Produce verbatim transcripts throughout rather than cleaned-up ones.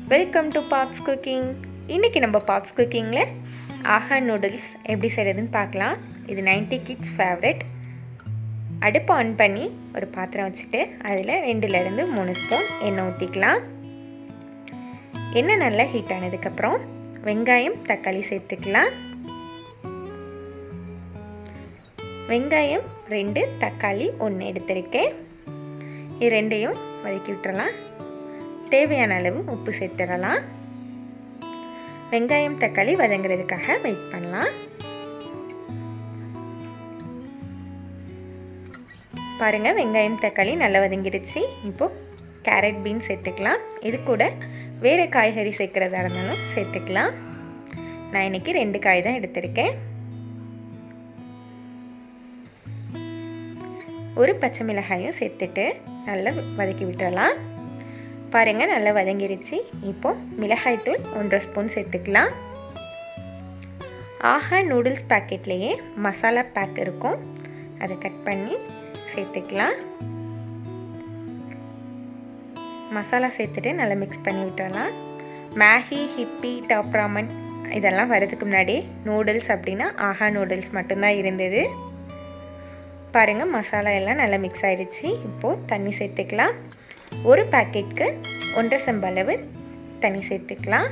Welcome to பாப்ஸ் cooking. இன்றைக்கி நம்ம பாப்ஸ் குக்கிங்கில் ஆஹா நூடுல்ஸ் எப்படி செய்கிறதுன்னு பார்க்கலாம். இது நைன்டி கிட்ஸ் ஃபேவரட். அடுப்பு ஆன் பண்ணி ஒரு பாத்திரம் வச்சுட்டு அதில் ரெண்டுலேருந்து மூணு ஸ்பூன் எண்ணெய் ஊற்றிக்கலாம். எண்ணெய் நல்லா ஹீட் ஆனதுக்கப்புறம் வெங்காயம் தக்காளி சேர்த்துக்கலாம். வெங்காயம் ரெண்டு, தக்காளி ஒன்று எடுத்திருக்கேன். இது ரெண்டையும் வதக்கி விட்டுறலாம். தேவையான அளவு உப்பு சேர்த்துடலாம். வெங்காயம் தக்காளி வதங்குறதுக்காக வெயிட் பண்ணலாம். பாருங்கள், வெங்காயம் தக்காளி நல்லா வதங்கிடுச்சு. இப்போது கேரட் பீன்ஸ் சேர்த்துக்கலாம். இது கூட வேறு காய்கறி சேர்க்குறதா இருந்தாலும் சேர்த்துக்கலாம். நான் இன்றைக்கி ரெண்டு காய் தான் எடுத்திருக்கேன். ஒரு பச்சை மிளகாயும் சேர்த்துட்டு நல்லா வதக்கி விட்டுறலாம். பாருங்கள், நல்லா வதங்கிருச்சு. இப்போது மிளகாய்த்தூள் ஒன்றரை ஸ்பூன் சேர்த்துக்கலாம். ஆஹா நூடுல்ஸ் பேக்கெட்லேயே மசாலா பேக் இருக்கும், அதை கட் பண்ணி சேர்த்துக்கலாம். மசாலா சேர்த்துட்டு நல்லா மிக்ஸ் பண்ணி விட்டுறலாம். மேகி, ஹிப்பி, டாப் ராமன் இதெல்லாம் வரதுக்கு முன்னாடி நூடுல்ஸ் அப்படின்னா ஆஹா நூடுல்ஸ் மட்டும்தான் இருந்தது. பாருங்கள், மசாலா எல்லாம் நல்லா மிக்ஸ் ஆகிடுச்சு. இப்போது தண்ணி சேர்த்துக்கலாம். ஒரு பேக்கெட்டுக்கு ஒன்றரை செம்பு அளவு தண்ணி சேர்த்துக்கலாம்.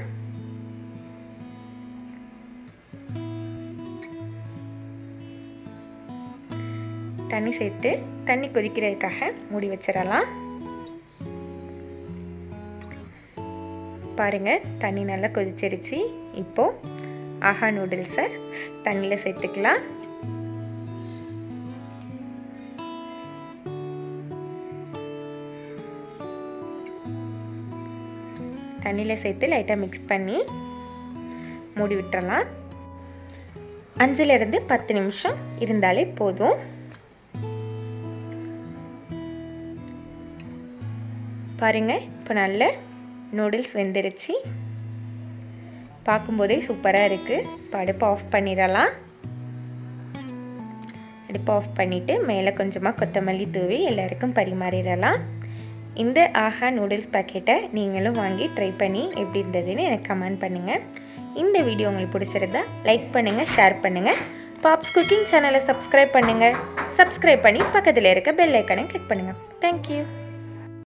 தண்ணி சேர்த்து தண்ணி கொதிக்கிறதுக்காக மூடி வச்சிடலாம். பாருங்கள், தண்ணி நல்லா கொதிச்சிருச்சு. இப்போது ஆஹா நூடுல்ஸை தண்ணியில் சேர்த்துக்கலாம். தண்ணியில் சேர்த்து லைட்டாக மிக்ஸ் பண்ணி மூடி விட்டுறலாம். அஞ்சுலேருந்து பத்து நிமிஷம் இருந்தாலே போதும். பாருங்கள், இப்போ நல்ல நூடுல்ஸ் வெந்துருச்சு. பார்க்கும்போதே சூப்பராக இருக்குது. இப்போ அடுப்பை ஆஃப் பண்ணிடலாம். அடுப்பை ஆஃப் பண்ணிவிட்டு மேலே கொஞ்சமாக கொத்தமல்லி தூவி எல்லாருக்கும் பரிமாறிடலாம். இந்த ஆஹா நூடுல்ஸ் பேக்கெட்டை நீங்களும் வாங்கி ட்ரை பண்ணி எப்படி இருந்ததுன்னு எனக்கு கமெண்ட் பண்ணுங்கள். இந்த வீடியோ உங்களுக்கு பிடிச்சிருந்தா லைக் பண்ணுங்கள், ஷேர் பண்ணுங்கள். பாப்ஸ் குக்கிங் சேனலை சப்ஸ்கிரைப் பண்ணுங்கள். சப்ஸ்கிரைப் பண்ணி பக்கத்தில் இருக்க பெல் ஐக்கானை கிளிக் பண்ணுங்கள். தேங்க்யூ.